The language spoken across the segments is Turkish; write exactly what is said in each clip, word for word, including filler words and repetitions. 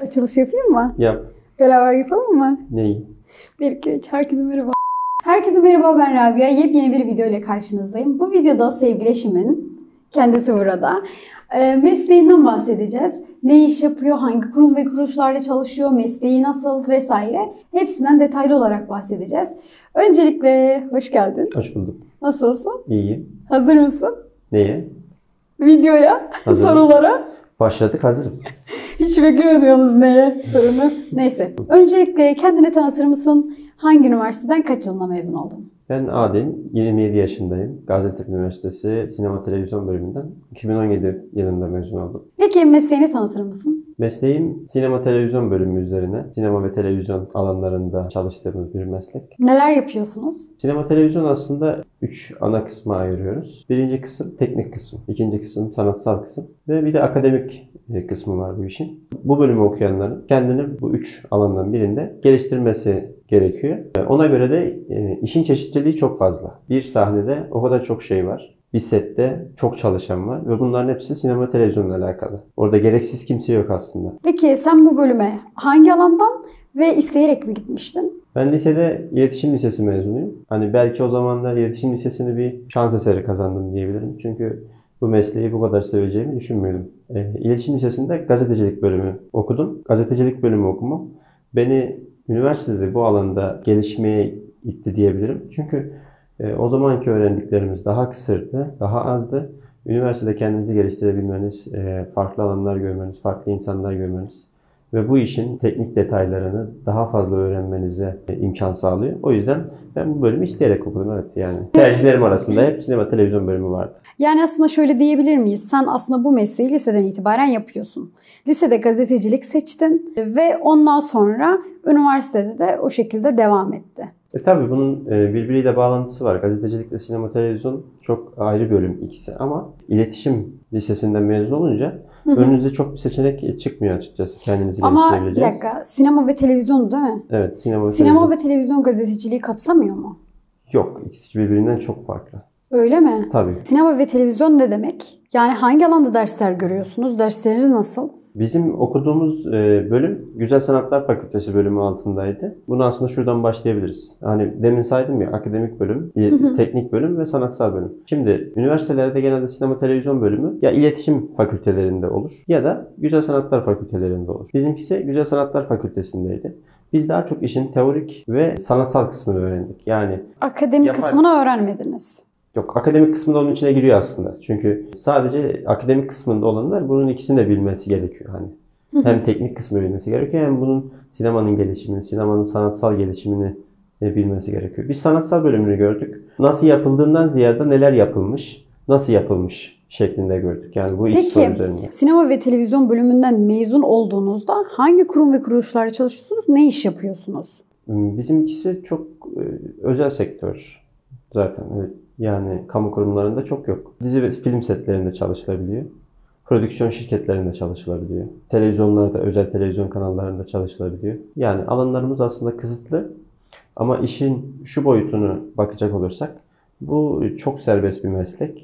Açılış yapayım mı? Yap. Beraber yapalım mı? Neyi? bir iki üç. Herkese merhaba. Herkese merhaba, ben Rabia. Yepyeni bir video ile karşınızdayım. Bu videoda sevgili eşimin, kendisi burada, mesleğinden bahsedeceğiz. Ne iş yapıyor, hangi kurum ve kuruluşlarda çalışıyor, mesleği nasıl vesaire. Hepsinden detaylı olarak bahsedeceğiz. Öncelikle hoş geldin. Hoş bulduk. Nasılsın? İyiyim. Hazır mısın? Neye? Videoya, Hazırım. Sorulara. Başladık, hazırım. Hiç beklemiyordunuz neye sorunu. Neyse. Öncelikle kendini tanıtır mısın? Hangi üniversiteden kaç yılında mezun oldun? Ben Adin, yirmi yedi yaşındayım. Gaziantep Üniversitesi Sinema Televizyon bölümünden iki bin on yedi yılında mezun oldum. Peki mesleğini tanıtır mısın? Mesleğim sinema televizyon bölümü üzerine. Sinema ve televizyon alanlarında çalıştığımız bir meslek. Neler yapıyorsunuz? Sinema televizyon aslında üç ana kısma ayırıyoruz. Birinci kısım teknik kısım, ikinci kısım sanatsal kısım ve bir de akademik kısmı var bu işin. Bu bölümü okuyanların kendini bu üç alandan birinde geliştirmesi gerekiyor. Ona göre de işin çeşitliliği çok fazla. Bir sahnede o kadar çok şey var. Bir sette çok çalışan var ve bunların hepsi sinema televizyonla alakalı. Orada gereksiz kimse yok aslında. Peki sen bu bölüme hangi alandan ve isteyerek mi gitmiştin? Ben lisede iletişim lisesi mezunuyum. Hani belki o zamanlar iletişim lisesini bir şans eseri kazandım diyebilirim. Çünkü bu mesleği bu kadar seveceğimi düşünmüyordum. E, iletişim lisesinde gazetecilik bölümü okudum. Gazetecilik bölümü okumam beni üniversitede bu alanda gelişmeye itti diyebilirim. Çünkü e, o zamanki öğrendiklerimiz daha kısırdı, daha azdı. Üniversitede kendinizi geliştirebilmeniz, e, farklı alanlar görmeniz, farklı insanlar görmeniz ve bu işin teknik detaylarını daha fazla öğrenmenize e, imkan sağlıyor. O yüzden ben bu bölümü isteyerek okudum. Evet, yani tercihlerim arasında hep sinema televizyon bölümü vardı. Yani aslında şöyle diyebilir miyiz? Sen aslında bu mesleği liseden itibaren yapıyorsun. Lisede gazetecilik seçtin ve ondan sonra üniversitede de o şekilde devam etti. E tabii bunun birbiriyle bağlantısı var. Gazetecilikle sinema televizyon çok ayrı bölüm ikisi ama iletişim lisesinden mezun olunca hı hı. önünüze çok bir seçenek çıkmıyor açıkçası. Kendinizi geliştirebileceğiniz. Ama bir dakika, sinema ve televizyon değil mi? Evet, sinema ve Sinema televizyon. ve televizyon gazeteciliği kapsamıyor mu? Yok, ikisi birbirinden çok farklı. Öyle mi? Tabii. Sinema ve televizyon ne demek? Yani hangi alanda dersler görüyorsunuz? Dersleriniz nasıl? Bizim okuduğumuz bölüm Güzel Sanatlar Fakültesi bölümü altındaydı. Bunu aslında şuradan başlayabiliriz. Hani demin saydım ya, akademik bölüm, hı hı. teknik bölüm ve sanatsal bölüm. Şimdi üniversitelerde genelde sinema televizyon bölümü ya iletişim fakültelerinde olur ya da Güzel Sanatlar Fakültelerinde olur. Bizimkisi Güzel Sanatlar Fakültesindeydi. Biz daha çok işin teorik ve sanatsal kısmını öğrendik. Yani akademik yapar... kısmını öğrenmediniz. Yok, akademik kısmında onun içine giriyor aslında. Çünkü sadece akademik kısmında olanlar bunun ikisini de bilmesi gerekiyor. Hani hem teknik kısmı bilmesi gerekiyor hem bunun sinemanın gelişimini, sinemanın sanatsal gelişimini bilmesi gerekiyor. Biz sanatsal bölümünü gördük. Nasıl yapıldığından ziyade neler yapılmış, nasıl yapılmış şeklinde gördük. Yani bu iki soru üzerinde. Peki sinema ve televizyon bölümünden mezun olduğunuzda hangi kurum ve kuruluşlarda çalışıyorsunuz? Ne iş yapıyorsunuz? Bizimkisi çok özel sektör zaten. Evet. Yani kamu kurumlarında çok yok. Dizi ve film setlerinde çalışılabiliyor. Prodüksiyon şirketlerinde çalışılabiliyor. Televizyonlarda, özel televizyon kanallarında çalışılabiliyor. Yani alanlarımız aslında kısıtlı. Ama işin şu boyutunu bakacak olursak, bu çok serbest bir meslek.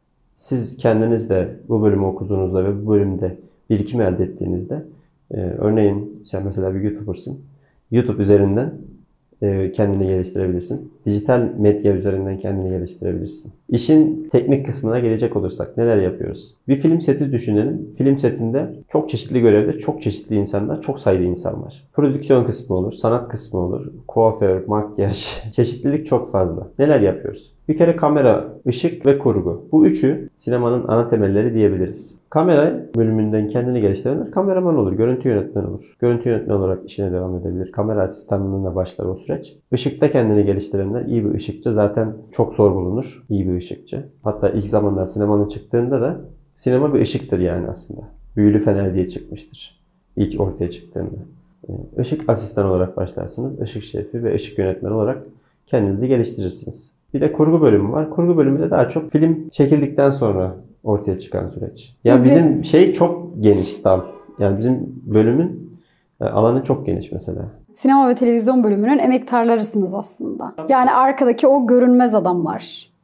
Siz kendiniz de bu bölümü okuduğunuzda ve bu bölümde birikim elde ettiğinizde, e, örneğin sen mesela bir YouTuber'sın. YouTube üzerinden kendini geliştirebilirsin. Dijital medya üzerinden kendini geliştirebilirsin. İşin teknik kısmına gelecek olursak neler yapıyoruz? Bir film seti düşünelim. Film setinde çok çeşitli görevde çok çeşitli insanlar, çok sayıda insan var. Prodüksiyon kısmı olur, sanat kısmı olur, kuaför, makyaj, çeşitlilik çok fazla. Neler yapıyoruz? Bir kere kamera, ışık ve kurgu. Bu üçü sinemanın ana temelleri diyebiliriz. Kamera bölümünden kendini geliştirenler kameraman olur, görüntü yönetmeni olur. Görüntü yönetmeni olarak işine devam edebilir. Kamera asistanlığına başlar o süreç. Işıkta kendini geliştirenler, iyi bir ışıkçı zaten çok zor bulunur. İyi bir ışıkçı. Hatta ilk zamanlar sinemanın çıktığında da sinema bir ışıktır yani aslında. Büyülü fener diye çıkmıştır. İlk ortaya çıktığında. Işık asistan olarak başlarsınız. Işık şefi ve ışık yönetmeni olarak kendinizi geliştirirsiniz. Bir de kurgu bölümü var. Kurgu bölümü de daha çok film çekildikten sonra ortaya çıkan süreç. Yani bizim şey çok geniş tam. Yani bizim bölümün alanı çok geniş mesela. Sinema ve televizyon bölümünün emektarlarısınız aslında. Yani arkadaki o görünmez adamlar.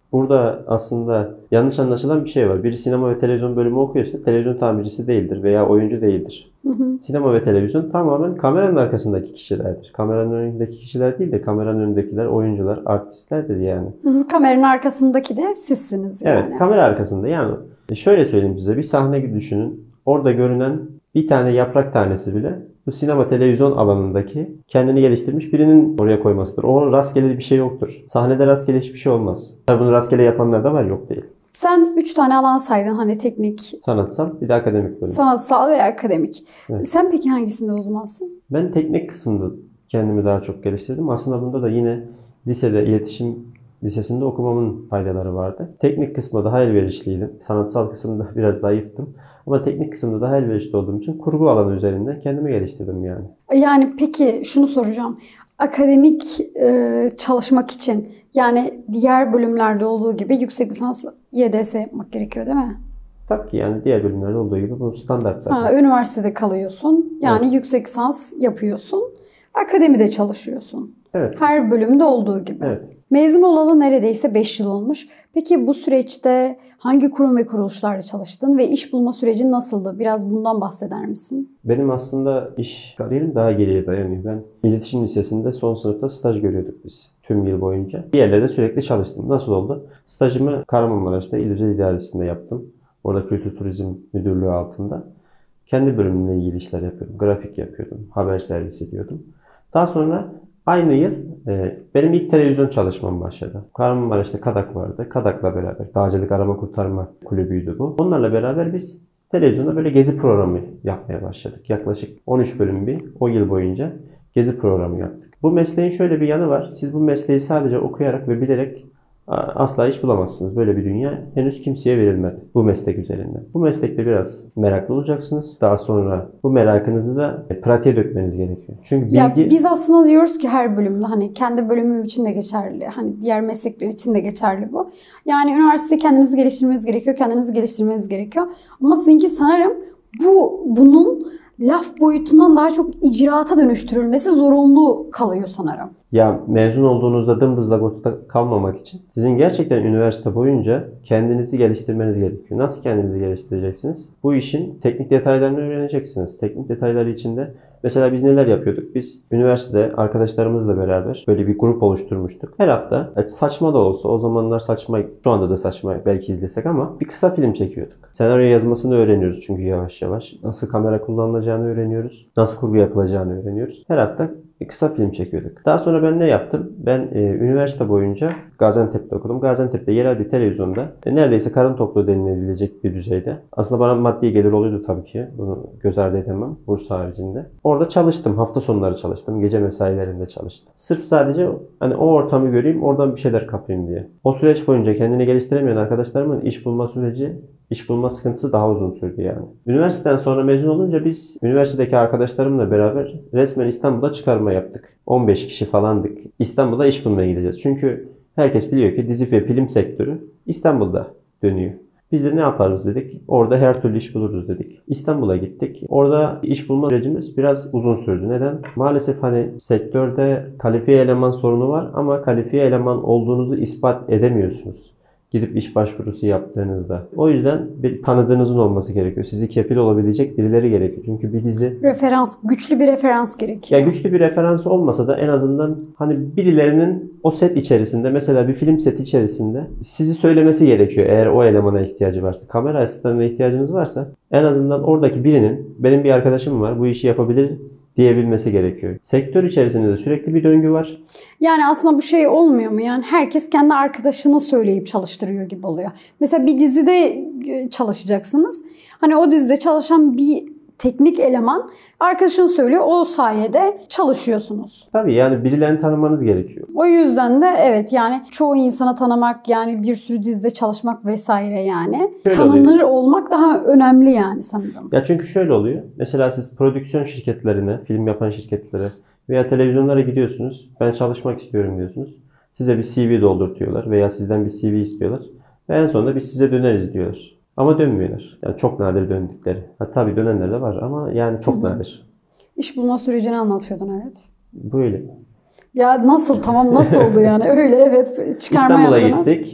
Burada aslında yanlış anlaşılan bir şey var. Biri sinema ve televizyon bölümü okuyorsa televizyon tamircisi değildir veya oyuncu değildir. Hı hı. Sinema ve televizyon tamamen kameranın arkasındaki kişilerdir. Kameranın önündeki kişiler değil de kameranın önündekiler oyuncular, artistlerdir yani. Hı hı. Kameranın arkasındaki de sizsiniz yani. Evet, kamera arkasında yani. Şöyle söyleyeyim size, bir sahne düşünün. Orada görünen bir tane yaprak tanesi bile bu sinema televizyon alanındaki kendini geliştirmiş birinin oraya koymasıdır. O rastgele bir şey yoktur. Sahnede rastgele hiçbir şey olmaz. Tabii bunu rastgele yapanlar da var, yok değil. Sen üç tane alan saydın, hani teknik, sanatsal, bir de akademik bölüm. Sanatsal ve akademik. Evet. Sen peki hangisinde uzmansın? Ben teknik kısımda kendimi daha çok geliştirdim. Aslında bunda da yine lisede, iletişim lisesinde okumamın faydaları vardı. Teknik kısmında daha elverişliydim. Sanatsal kısımda biraz zayıftım. Ama teknik kısımda daha elverişli olduğum için kurgu alanı üzerinde kendimi geliştirdim yani. Yani peki şunu soracağım. Akademik e, çalışmak için, yani diğer bölümlerde olduğu gibi yüksek lisans Y D S yapmak gerekiyor değil mi? Tabii ki, yani diğer bölümlerde olduğu gibi bu standart zaten. Ha, üniversitede kalıyorsun. Yani evet. Yüksek lisans yapıyorsun. Akademide çalışıyorsun. Evet. Her bölümde olduğu gibi. Evet. Mezun olalı neredeyse beş yıl olmuş. Peki bu süreçte hangi kurum ve kuruluşlarda çalıştın ve iş bulma sürecin nasıldı? Biraz bundan bahseder misin? Benim aslında iş kariyerim daha geriye dayanıyor. Ben iletişim lisesinde son sınıfta staj görüyorduk biz tüm yıl boyunca. Bir yerlerde sürekli çalıştım. Nasıl oldu? Stajımı Kahramanmaraş'ta İl Özel İdaresi'nde yaptım. Orada Kültür Turizm Müdürlüğü altında. Kendi bölümümle ilgili işler yapıyordum. Grafik yapıyordum. Haber servis ediyordum. Daha sonra aynı yıl e, benim ilk televizyon çalışmam başladı. Kahramanmaraş'ta Kadak vardı. Kadak'la beraber, Dağcılık Arama Kurtarma Kulübü'ydü bu. Onlarla beraber biz televizyonda böyle gezi programı yapmaya başladık. Yaklaşık on üç bölüm bir o yıl boyunca gezi programı yaptık. Bu mesleğin şöyle bir yanı var. Siz bu mesleği sadece okuyarak ve bilerek asla iş bulamazsınız. Böyle bir dünya henüz kimseye verilmedi bu meslek üzerinden. Bu meslekte biraz meraklı olacaksınız. Daha sonra bu merakınızı da pratiğe dökmeniz gerekiyor. Çünkü bilgi... Ya biz aslında diyoruz ki her bölümde, hani kendi bölümüm için de geçerli. Hani diğer meslekler için de geçerli bu. Yani üniversitede kendinizi geliştirmeniz gerekiyor. Kendinizi geliştirmeniz gerekiyor. Ama sizinki sanırım bu bunun laf boyutundan daha çok icraata dönüştürülmesi zorunlu kalıyor sanırım. Ya mezun olduğunuzda dımdızlak ortada kalmamak için sizin gerçekten üniversite boyunca kendinizi geliştirmeniz gerekiyor. Nasıl kendinizi geliştireceksiniz? Bu işin teknik detaylarını öğreneceksiniz. Teknik detayları içinde mesela biz neler yapıyorduk? Biz üniversitede arkadaşlarımızla beraber böyle bir grup oluşturmuştuk. Her hafta saçma da olsa, o zamanlar saçma, şu anda da saçma belki izlesek ama bir kısa film çekiyorduk. Senaryo yazmasını öğreniyoruz çünkü yavaş yavaş. Nasıl kamera kullanılacağını öğreniyoruz. Nasıl kurgu yapılacağını öğreniyoruz. Her hafta bir kısa film çekiyorduk. Daha sonra ben ne yaptım? Ben e, üniversite boyunca Gaziantep'te okudum. Gaziantep'te yerel bir televizyonda e, neredeyse karın tokluğu denilebilecek bir düzeyde. Aslında bana maddi gelir oluyordu tabii ki. Bunu göz ardı edemem. Burs haricinde. Orada çalıştım. Hafta sonları çalıştım. Gece mesailerinde çalıştım. Sırf sadece hani o ortamı göreyim, oradan bir şeyler kapayım diye. O süreç boyunca kendini geliştiremeyen arkadaşlarımın iş bulma süreci, iş bulma sıkıntısı daha uzun sürdü yani. Üniversiteden sonra mezun olunca biz üniversitedeki arkadaşlarımla beraber resmen İstanbul'da çıkarma yaptık. on beş kişi falandık. İstanbul'da iş bulmaya gideceğiz. Çünkü herkes biliyor ki dizi ve film sektörü İstanbul'da dönüyor. Biz de ne yaparız dedik. Orada her türlü iş buluruz dedik. İstanbul'a gittik. Orada iş bulma sürecimiz biraz uzun sürdü. Neden? Maalesef hani sektörde kalifiye eleman sorunu var ama kalifiye eleman olduğunuzu ispat edemiyorsunuz. Gidip iş başvurusu yaptığınızda. O yüzden bir tanıdığınızın olması gerekiyor. Sizi kefil olabilecek birileri gerekiyor. Çünkü bir dizi... Referans, güçlü bir referans gerekiyor. Ya güçlü bir referans olmasa da en azından hani birilerinin o set içerisinde, mesela bir film seti içerisinde sizi söylemesi gerekiyor eğer o elemana ihtiyacı varsa. Kamera asistanına ihtiyacınız varsa en azından oradaki birinin, benim bir arkadaşım var bu işi yapabilir diyebilmesi gerekiyor. Sektör içerisinde de sürekli bir döngü var. Yani aslında bu şey olmuyor mu? Yani herkes kendi arkadaşına söyleyip çalıştırıyor gibi oluyor. Mesela bir dizide çalışacaksınız. Hani o dizide çalışan bir teknik eleman arkadaşını söylüyor. O sayede çalışıyorsunuz. Tabii yani birilerini tanımanız gerekiyor. O yüzden de evet, yani çoğu insanı tanımak, yani bir sürü dizide çalışmak vesaire yani. Şöyle Tanınır oluyor. Olmak daha önemli yani sanırım. Ya çünkü şöyle oluyor. Mesela siz prodüksiyon şirketlerine, film yapan şirketlere veya televizyonlara gidiyorsunuz. Ben çalışmak istiyorum diyorsunuz. Size bir C V doldurtuyorlar veya sizden bir C V istiyorlar. Ve en sonunda biz size döneriz diyorlar. Ama dönmüyorlar. Yani çok nadir döndükleri. Ha, tabii dönenler de var ama yani çok Hı-hı. nadir. İş bulma sürecini anlatıyordun, evet. Böyle. Ya nasıl, tamam nasıl oldu yani? Öyle evet, çıkarma İstanbul'a yaptınız. gittik.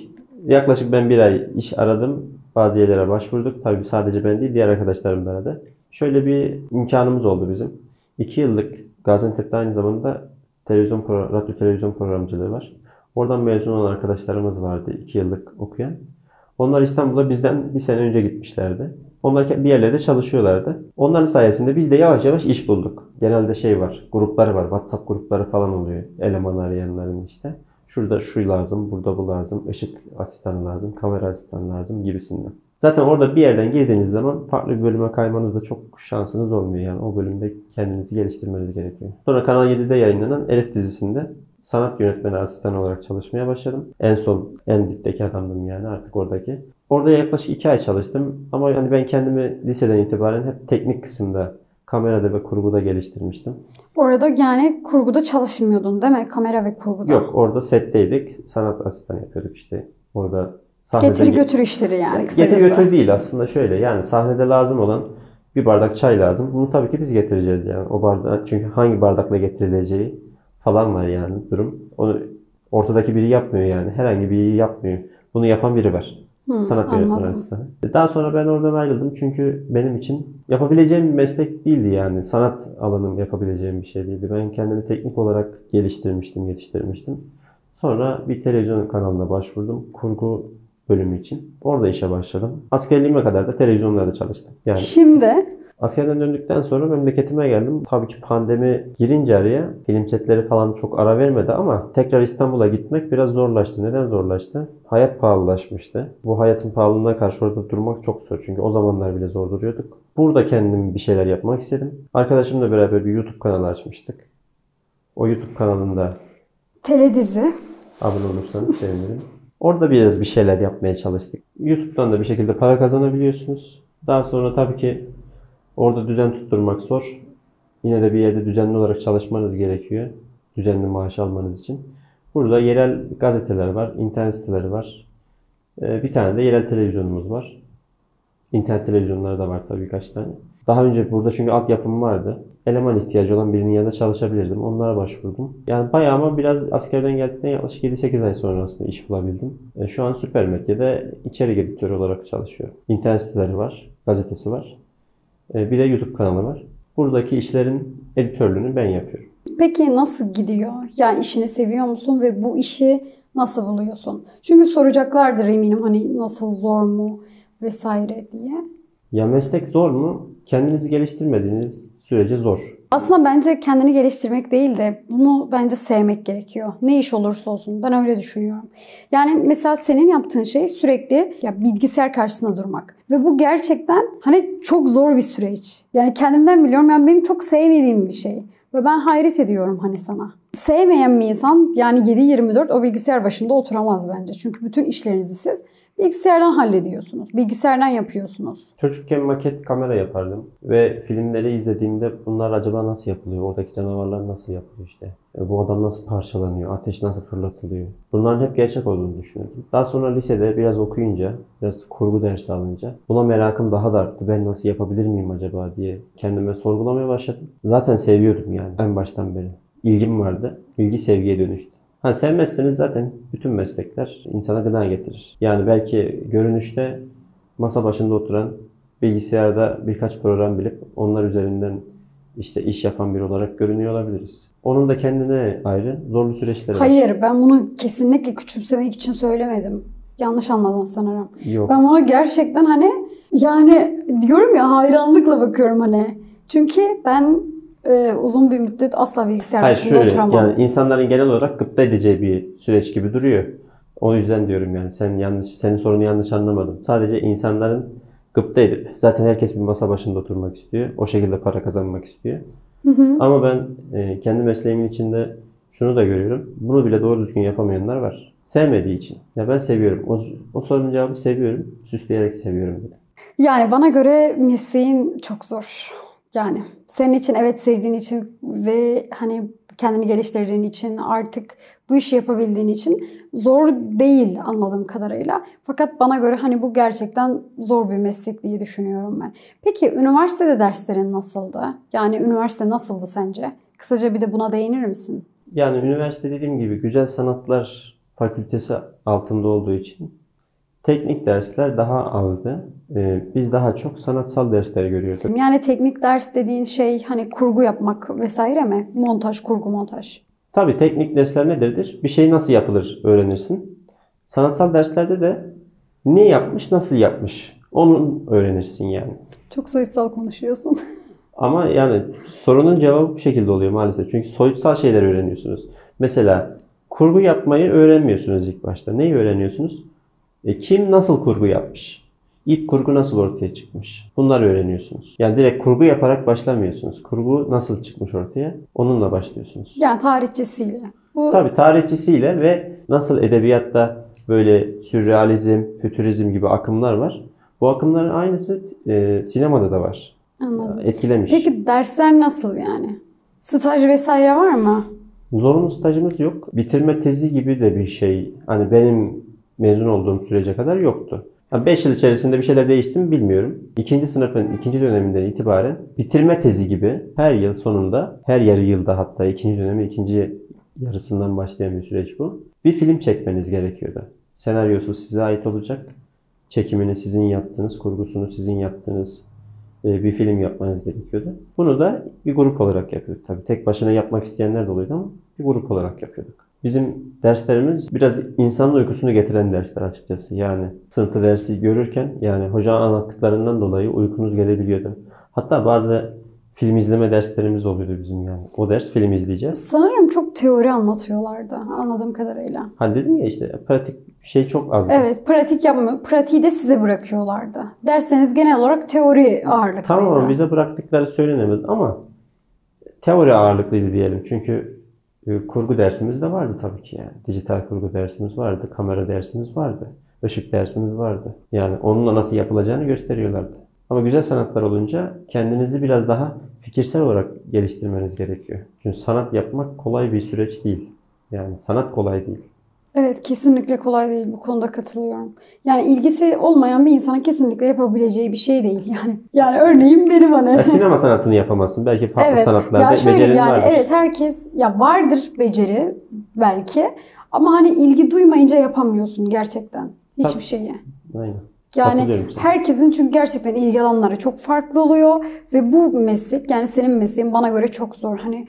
Yaklaşık ben bir ay iş aradım. Bazı yerlere başvurduk. Tabii sadece ben değil, diğer arkadaşlarım da aradı. Şöyle bir imkanımız oldu bizim. iki yıllık Gaziantep'te aynı zamanda televizyon pro- radyo televizyon programcılığı var. Oradan mezun olan arkadaşlarımız vardı iki yıllık okuyan. Onlar İstanbul'a bizden bir sene önce gitmişlerdi. Onlar bir yerlerde çalışıyorlardı. Onların sayesinde biz de yavaş yavaş iş bulduk. Genelde şey var, grupları var, WhatsApp grupları falan oluyor. Eleman arayanların işte. Şurada şu lazım, burada bu lazım, ışık asistanı lazım, kamera asistanı lazım gibisinden. Zaten orada bir yerden girdiğiniz zaman farklı bir bölüme kaymanızda çok şansınız olmuyor. Yani o bölümde kendinizi geliştirmeniz gerekiyor. Sonra Kanal yedide yayınlanan Elif dizisinde sanat yönetmeni asistanı olarak çalışmaya başladım. En son, en dipteki adamdım yani artık oradaki. Orada yaklaşık iki ay çalıştım. Ama yani ben kendimi liseden itibaren hep teknik kısımda, kamerada ve kurguda geliştirmiştim. Orada yani kurguda çalışmıyordun değil mi? Kamera ve kurguda. Yok, orada setteydik. Sanat asistanı yapıyorduk işte. Orada sahnede... Getiri götür işleri yani kısacası. Getiri götür değil aslında, şöyle yani sahnede lazım olan bir bardak çay lazım. Bunu tabii ki biz getireceğiz yani. O bardak, çünkü hangi bardakla getirileceği falan var yani durum. Onu ortadaki biri yapmıyor yani. Herhangi biri yapmıyor. Bunu yapan biri var. Hı, Sanat yönetmeni asistanı. Daha sonra ben oradan ayrıldım çünkü benim için yapabileceğim bir meslek değildi yani. Sanat alanım yapabileceğim bir şey değildi. Ben kendimi teknik olarak geliştirmiştim, yetiştirmiştim. Sonra bir televizyon kanalına başvurdum. Kurgu bölümü için. Orada işe başladım. Askerliğime kadar da televizyonlarda çalıştım. Yani Şimdi askerden döndükten sonra memleketime geldim. Tabii ki pandemi girince araya film setleri falan çok ara vermedi ama tekrar İstanbul'a gitmek biraz zorlaştı. Neden zorlaştı? Hayat pahalılaşmıştı. Bu hayatın pahalılığına karşı orada durmak çok zor. Çünkü o zamanlar bile zor duruyorduk. Burada kendim bir şeyler yapmak istedim. Arkadaşımla beraber bir YouTube kanalı açmıştık. O YouTube kanalında teledizi. abone olursanız sevinirim. Orada biraz bir şeyler yapmaya çalıştık. YouTube'dan da bir şekilde para kazanabiliyorsunuz. Daha sonra tabii ki orada düzen tutturmak zor. Yine de bir yerde düzenli olarak çalışmanız gerekiyor. Düzenli maaş almanız için. Burada yerel gazeteler var, internet siteleri var. Bir tane de yerel televizyonumuz var. İnternet televizyonları da var tabii birkaç tane. Daha önce burada çünkü altyapım vardı. Eleman ihtiyacı olan birinin yanında çalışabilirdim. Onlara başvurdum. Yani bayağı ama biraz askerden geldikten yaklaşık yedi sekiz ay sonra aslında iş bulabildim. E, şu an Süper Medya'da içerik editörü olarak çalışıyorum. İnternet siteleri var, gazetesi var. E, bir de YouTube kanalı var. Buradaki işlerin editörlüğünü ben yapıyorum. Peki nasıl gidiyor? Yani işini seviyor musun ve bu işi nasıl buluyorsun? Çünkü soracaklardır eminim hani nasıl, zor mu vesaire diye. Ya meslek zor mu? Kendinizi geliştirmediğiniz sürece zor. Aslında bence kendini geliştirmek değil de bunu bence sevmek gerekiyor. Ne iş olursa olsun. Ben öyle düşünüyorum. Yani mesela senin yaptığın şey sürekli ya bilgisayar karşısında durmak. Ve bu gerçekten hani çok zor bir süreç. Yani kendimden biliyorum. Yani benim çok sevmediğim bir şey. Ve ben hayret ediyorum hani sana. Sevmeyen bir insan yani yedi yirmi dört o bilgisayar başında oturamaz bence. Çünkü bütün işlerinizi siz bilgisayardan hallediyorsunuz. Bilgisayardan yapıyorsunuz. Çocukken maket kamera yapardım. Ve filmleri izlediğimde bunlar acaba nasıl yapılıyor? Oradaki canavarlar nasıl yapılıyor işte? E, bu adam nasıl parçalanıyor? Ateş nasıl fırlatılıyor? Bunların hep gerçek olduğunu düşünüyordum. Daha sonra lisede biraz okuyunca, biraz kurgu dersi alınca buna merakım daha da arttı. Ben nasıl yapabilir miyim acaba diye kendime sorgulamaya başladım. Zaten seviyordum yani en baştan beri. İlgim vardı. İlgi sevgiye dönüştü. Ha, sevmezseniz zaten bütün meslekler insana gıda getirir. Yani belki görünüşte masa başında oturan, bilgisayarda birkaç program bilip onlar üzerinden işte iş yapan biri olarak görünüyor olabiliriz. Onun da kendine ayrı zorlu süreçleri var. Hayır, ben bunu kesinlikle küçümsemek için söylemedim. Yanlış anladın sanırım. Yok. Ben buna gerçekten hani yani diyorum ya hayranlıkla bakıyorum hani. Çünkü ben e, uzun bir müddet asla bilgisayar Hayır, başında şöyle, oturamam. yani insanların genel olarak gıpta edeceği bir süreç gibi duruyor. O yüzden diyorum yani sen yanlış, senin sorunu yanlış anlamadım. Sadece insanların gıpta edip zaten herkes bir masa başında oturmak istiyor. O şekilde para kazanmak istiyor. Hı hı. Ama ben e, kendi mesleğimin içinde şunu da görüyorum. Bunu bile doğru düzgün yapamayanlar var. Sevmediği için. Ya ben seviyorum. O, o sorunun cevabı seviyorum. Süsleyerek seviyorum dedi. Yani bana göre mesleğin çok zor. Yani senin için evet sevdiğin için ve hani kendini geliştirdiğin için artık bu işi yapabildiğin için zor değil anladığım kadarıyla. Fakat bana göre hani bu gerçekten zor bir meslek diye düşünüyorum ben. Peki üniversitede derslerin nasıldı? Yani üniversite nasıldı sence? Kısaca bir de buna değinir misin? Yani üniversite dediğim gibi Güzel Sanatlar Fakültesi altında olduğu için Teknik dersler daha azdı. Ee, biz daha çok sanatsal dersleri görüyorduk. Yani teknik ders dediğin şey hani kurgu yapmak vesaire mi? Montaj, kurgu, montaj. Tabii teknik dersler nedir? Bir şey nasıl yapılır öğrenirsin. Sanatsal derslerde de ne yapmış, nasıl yapmış onu öğrenirsin yani. Çok soyutsal konuşuyorsun. Ama yani sorunun cevabı bu şekilde oluyor maalesef. Çünkü soyutsal şeyler öğreniyorsunuz. Mesela kurgu yapmayı öğrenmiyorsunuz ilk başta. Neyi öğreniyorsunuz? E, kim nasıl kurgu yapmış? İlk kurgu nasıl ortaya çıkmış? Bunları öğreniyorsunuz. Yani direkt kurgu yaparak başlamıyorsunuz. Kurgu nasıl çıkmış ortaya? Onunla başlıyorsunuz. Yani tarihçesiyle. Bu... Tabii tarihçisiyle ve nasıl edebiyatta böyle sürrealizm, fütürizm gibi akımlar var. Bu akımların aynısı e, sinemada da var. Anladım. Etkilemiş. Peki dersler nasıl yani? Staj vesaire var mı? Zorunlu stajımız yok. Bitirme tezi gibi de bir şey. Hani benim mezun olduğum sürece kadar yoktu. beş yıl içerisinde bir şeyler değişti mi bilmiyorum. İkinci sınıfın ikinci döneminden itibaren bitirme tezi gibi her yıl sonunda, her yarı yılda hatta ikinci dönemi ikinci yarısından başlayan bir süreç bu. Bir film çekmeniz gerekiyordu. Senaryosu size ait olacak. Çekimini sizin yaptığınız, kurgusunu sizin yaptığınız bir film yapmanız gerekiyordu. Bunu da bir grup olarak yapıyorduk. Tabii tek başına yapmak isteyenler de oluyordu ama bir grup olarak yapıyorduk. Bizim derslerimiz biraz insanın uykusunu getiren dersler açıkçası. Yani sınıfta dersi görürken yani hocanın anlattıklarından dolayı uykunuz gelebiliyordu. Hatta bazı film izleme derslerimiz oluyordu bizim yani. O ders film izleyeceğiz. Sanırım çok teori anlatıyorlardı anladığım kadarıyla. Hani dedim ya işte pratik şey çok azdı. Evet, pratik yapmıyor. Pratiği de size bırakıyorlardı. Dersleriniz genel olarak teori ağırlıklıydı. Tamam, bize bıraktıkları söylenemez ama teori ağırlıklıydı diyelim. Çünkü kurgu dersimiz de vardı tabii ki yani. Dijital kurgu dersimiz vardı, kamera dersimiz vardı, ışık dersimiz vardı. Yani onunla nasıl yapılacağını gösteriyorlardı. Ama güzel sanatlar olunca kendinizi biraz daha fikirsel olarak geliştirmeniz gerekiyor. Çünkü sanat yapmak kolay bir süreç değil. Yani sanat kolay değil. Evet, kesinlikle kolay değil, bu konuda katılıyorum. Yani ilgisi olmayan bir insanın kesinlikle yapabileceği bir şey değil yani. Yani örneğin benim hani. Ya sinema sanatını yapamazsın. Belki farklı evet, sanatlarda ya şöyle becerin yani, vardır. evet herkes ya vardır beceri belki ama hani ilgi duymayınca yapamıyorsun gerçekten hiçbir Tabii. şeyi. Aynen. Yani herkesin çünkü gerçekten ilgi alanları çok farklı oluyor ve bu meslek yani senin mesleğin bana göre çok zor. Hani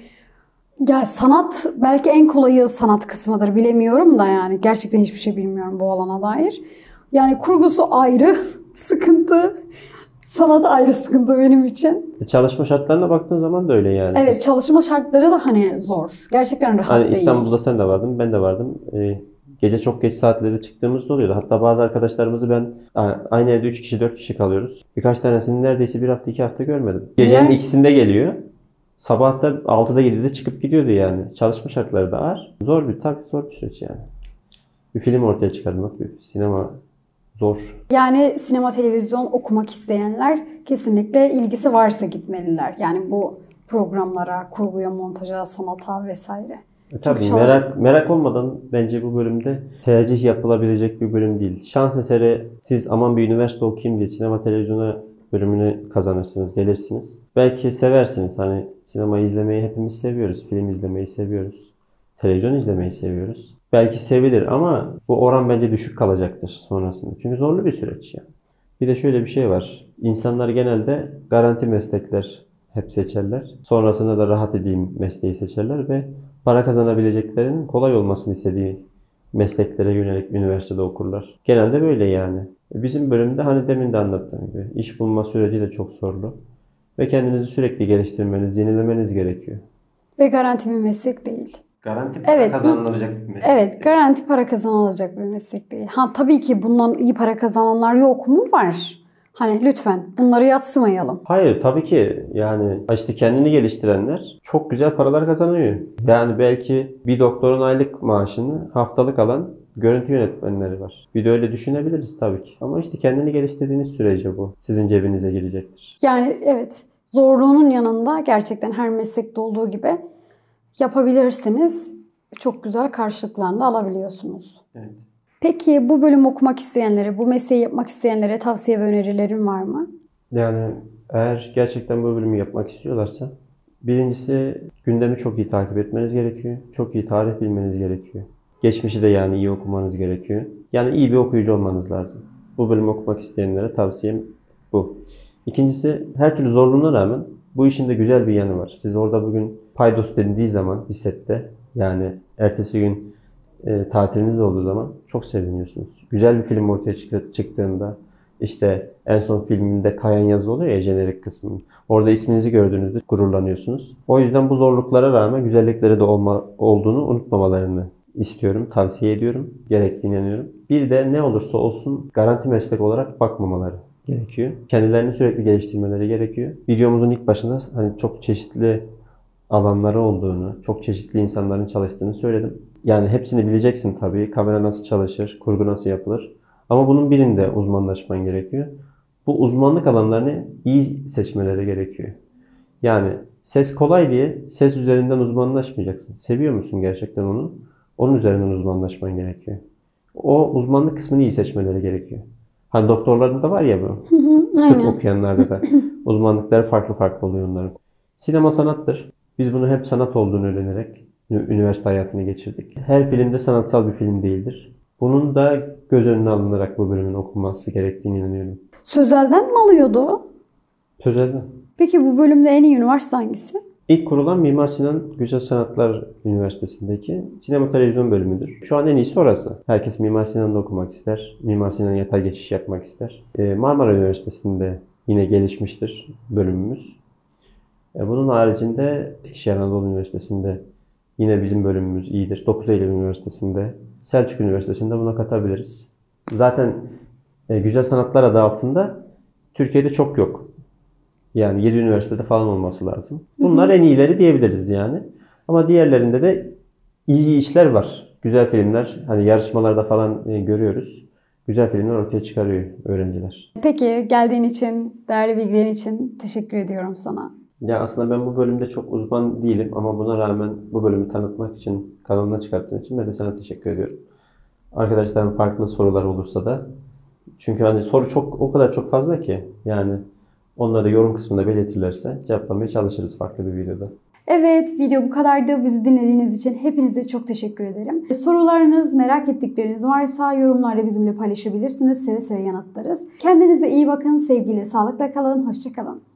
ya sanat belki en kolayı sanat kısmıdır bilemiyorum da yani gerçekten hiçbir şey bilmiyorum bu alana dair. Yani kurgusu ayrı sıkıntı, sanat ayrı sıkıntı benim için. Çalışma şartlarına baktığın zaman da öyle yani. Evet, çalışma şartları da hani zor. Gerçekten rahat hani değil. İstanbul'da sen de vardın, ben de vardım. Ee, gece çok geç saatlerde çıktığımızda oluyordu. Hatta bazı arkadaşlarımızı ben aynı evde üç kişi dört kişi kalıyoruz. Birkaç tanesini neredeyse bir hafta iki hafta görmedim. Gecenin Diğer... ikisinde geliyor. Sabahta altıda yedide çıkıp gidiyordu yani. Çalışma şartları da ağır. Zor bir, tabii zor bir süreç yani. Bir film ortaya çıkarmak, bir sinema zor. Yani sinema, televizyon okumak isteyenler kesinlikle ilgisi varsa gitmeliler. Yani bu programlara, kurguya, montaja, sanata vesaire. E tabii merak merak olmadan bence bu bölümde tercih yapılabilecek bir bölüm değil. Şans eseri siz aman bir üniversite okuyayım diye sinema televizyona bölümünü kazanırsınız, gelirsiniz. Belki seversiniz. Hani sinemayı izlemeyi hepimiz seviyoruz. Film izlemeyi seviyoruz. Televizyon izlemeyi seviyoruz. Belki sevilir ama bu oran bence düşük kalacaktır sonrasında. Çünkü zorlu bir süreç yani. Bir de şöyle bir şey var. İnsanlar genelde garanti meslekler hep seçerler. Sonrasında da rahat edeyim mesleği seçerler ve para kazanabileceklerinin kolay olmasını istediği mesleklere yönelik üniversitede okurlar. Genelde böyle yani. Bizim bölümde hani demin de anlattığım gibi iş bulma süreci de çok zorlu. Ve kendinizi sürekli geliştirmeniz, yenilemeniz gerekiyor. Ve garanti bir meslek değil. Garanti para evet, kazanılacak bir meslek Evet, değil. Garanti para kazanılacak bir meslek değil. Ha tabii ki bundan iyi para kazananlar yok mu? Var. Hani lütfen bunları yadsımayalım. Hayır tabii ki yani işte kendini geliştirenler çok güzel paralar kazanıyor. Yani belki bir doktorun aylık maaşını haftalık alan görüntü yönetmenleri var. Bir de öyle düşünebiliriz tabii ki. Ama işte kendini geliştirdiğiniz sürece bu sizin cebinize girecektir. Yani evet, zorluğunun yanında gerçekten her meslekte olduğu gibi yapabilirseniz çok güzel karşılıklarını da alabiliyorsunuz. Evet. Peki bu bölüm okumak isteyenlere, bu mesleği yapmak isteyenlere tavsiye ve önerilerin var mı? Yani eğer gerçekten bu bölümü yapmak istiyorlarsa birincisi gündemi çok iyi takip etmeniz gerekiyor. Çok iyi tarih bilmeniz gerekiyor. Geçmişi de yani iyi okumanız gerekiyor. Yani iyi bir okuyucu olmanız lazım. Bu bölümü okumak isteyenlere tavsiyem bu. İkincisi, her türlü zorluğuna rağmen bu işin de güzel bir yanı var. Siz orada bugün paydos denildiği zaman bir sette, yani ertesi gün e, tatiliniz olduğu zaman çok seviniyorsunuz. Güzel bir film ortaya çık- çıktığında, işte en son filminde kayan yazı oluyor ya, jenerik kısmı. Orada isminizi gördüğünüzde gururlanıyorsunuz. O yüzden bu zorluklara rağmen güzellikleri de olma, olduğunu unutmamalarını istiyorum, tavsiye ediyorum, gerektiğine inanıyorum. Bir de ne olursa olsun garanti meslek olarak bakmamaları gerekiyor. Kendilerini sürekli geliştirmeleri gerekiyor. Videomuzun ilk başında hani çok çeşitli alanları olduğunu, çok çeşitli insanların çalıştığını söyledim. Yani hepsini bileceksin tabii. Kamera nasıl çalışır, kurgu nasıl yapılır. Ama bunun birinde uzmanlaşman gerekiyor. Bu uzmanlık alanlarını iyi seçmeleri gerekiyor. Yani ses kolay diye ses üzerinden uzmanlaşmayacaksın. Seviyor musun gerçekten onu? Onun üzerinden uzmanlaşman gerekiyor. O uzmanlık kısmını iyi seçmeleri gerekiyor. Hani doktorlarda da var ya bu. Hı hı, aynen. Tıp okuyanlarda da. Uzmanlıkları farklı farklı oluyor onların. Sinema sanattır. Biz bunu hep sanat olduğunu öğrenerek üniversite hayatını geçirdik. Her filmde sanatsal bir film değildir. Bunun da göz önüne alınarak bu bölümün okunması gerektiğini inanıyorum. Sözelden mi alıyordu? Sözelden. Peki bu bölümde en iyi üniversite hangisi? İlk kurulan Mimar Sinan Güzel Sanatlar Üniversitesi'ndeki sinema televizyon bölümüdür. Şu an en iyisi orası. Herkes Mimar Sinan'da okumak ister. Mimar Sinan yatay geçiş yapmak ister. Marmara Üniversitesi'nde yine gelişmiştir bölümümüz. Bunun haricinde Eskişehir Anadolu Üniversitesi'nde yine bizim bölümümüz iyidir. dokuz Eylül Üniversitesi'nde, Selçuk Üniversitesi'nde buna katabiliriz. Zaten Güzel Sanatlar adı altında Türkiye'de çok yok. Yani yedi üniversitede falan olması lazım. Bunlar en iyileri diyebiliriz yani. Ama diğerlerinde de iyi işler var. Güzel filmler, hani yarışmalarda falan görüyoruz. Güzel filmler ortaya çıkarıyor öğrenciler. Peki geldiğin için, değerli bilgilerin için teşekkür ediyorum sana. Ya aslında ben bu bölümde çok uzman değilim ama buna rağmen bu bölümü tanıtmak için, kanalına çıkarttığın için ben de sana teşekkür ediyorum. Arkadaşlarım farklı sorular olursa da, çünkü hani soru çok o kadar çok fazla ki, yani onları yorum kısmında belirtirlerse cevaplamaya çalışırız farklı bir videoda. Evet, video bu kadardı. Bizi dinlediğiniz için hepinize çok teşekkür ederim. Sorularınız, merak ettikleriniz varsa yorumlarda bizimle paylaşabilirsiniz. Seve seve yanıtlarız. Kendinize iyi bakın, sevgiyle, sağlıkla kalın, hoşça kalın.